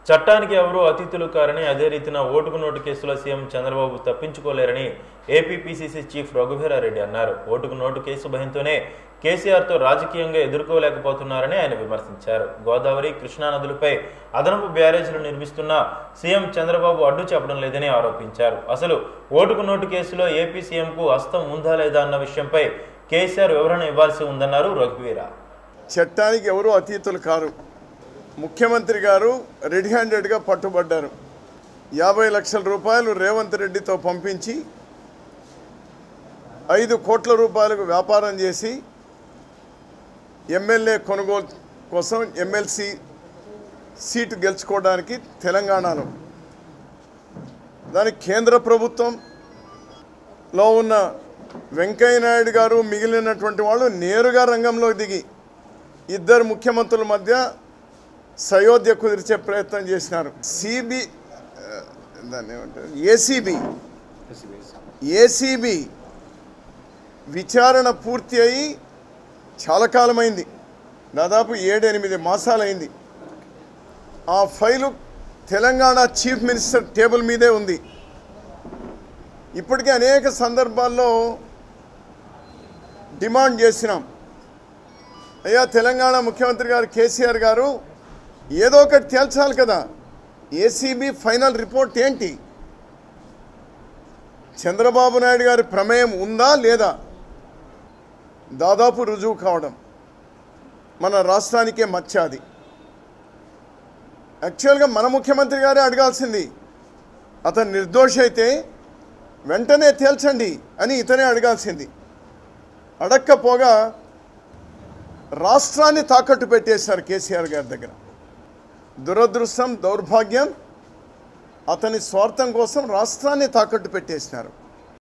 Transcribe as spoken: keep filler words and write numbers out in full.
చట్టానికి ఎవరూ అతిథులు కారని అదే రీతిన ఓటుకు నోటు కేసులో సీఎం చంద్రబాబు తప్పించుకోలేరని ఏపీ పీసీసీ చీఫ్ రఘువీరారెడ్డి అన్నారు. ఓటుకు నోటు కేసు భయంతోనే కేసీఆర్తో రాజకీయంగా ఎదుర్కోలేకపోతున్నారని ఆయన విమర్శించారు. గోదావరి, కృష్ణా నదులపై అదనపు బ్యారేజీలు నిర్మిస్తున్న సీఎం చంద్రబాబు అడ్డు చెప్పడం లేదని ఆరోపించారు. అసలు ఓటుకు నోటు కేసులో ఏపీ సీఎంకు హస్తం ఉందా లేదా అన్న విషయంపై కేసీఆర్ వివరణ ఇవ్వాల్సి ఉందన్నారు రఘువీరా. చట్టానికి ఎవరూ అతీతులు కారు. ముఖ్యమంత్రి గారు రెడీ హ్యాండెడ్గా పట్టుబడ్డారు. యాభై లక్షల రూపాయలు రేవంత్ రెడ్డితో పంపించి ఐదు కోట్ల రూపాయలకు వ్యాపారం చేసి ఎమ్మెల్యే కొనుగోలు కోసం ఎమ్మెల్సీ సీటు గెలుచుకోవడానికి తెలంగాణలో దానికి కేంద్ర ప్రభుత్వంలో ఉన్న వెంకయ్య నాయుడు గారు మిగిలినటువంటి వాళ్ళు నేరుగా రంగంలో దిగి ఇద్దరు ముఖ్యమంత్రుల మధ్య సయోధ్య కుదిర్చే ప్రయత్నం చేసినారు. సిబి దాన్ని ఏమంటారు ఏసీబీ ఏసీబీ విచారణ పూర్తి అయ్యి చాలా కాలమైంది, దాదాపు ఏడెనిమిది మాసాలైంది. ఆ file Telangana chief minister table మీదే ఉంది. ఇప్పటికే అనేక సందర్భాల్లో డిమాండ్ చేసినాం, అయ్యా తెలంగాణ ముఖ్యమంత్రి గారు కేసీఆర్ గారు ఏదో ఒకటి తేల్చాలి కదా, ఏసీబీ ఫైనల్ రిపోర్ట్ ఏంటి, చంద్రబాబు నాయుడు గారి ప్రమేయం ఉందా లేదా, దాదాపు రుజువు కావడం మన రాష్ట్రానికే మచ్చాది. యాక్చువల్గా మన ముఖ్యమంత్రి గారే అడగాల్సింది, అతను నిర్దోషి అయితే వెంటనే తేల్చండి అని ఇతనే అడగాల్సింది. అడక్కపోగా రాష్ట్రాన్ని తాకట్టు పెట్టేశారు కేసీఆర్ గారి దగ్గర. దురదృష్టం, దౌర్భాగ్యం, అతని స్వార్థం కోసం రాష్ట్రాన్ని తాకట్టు పెట్టేసినారు.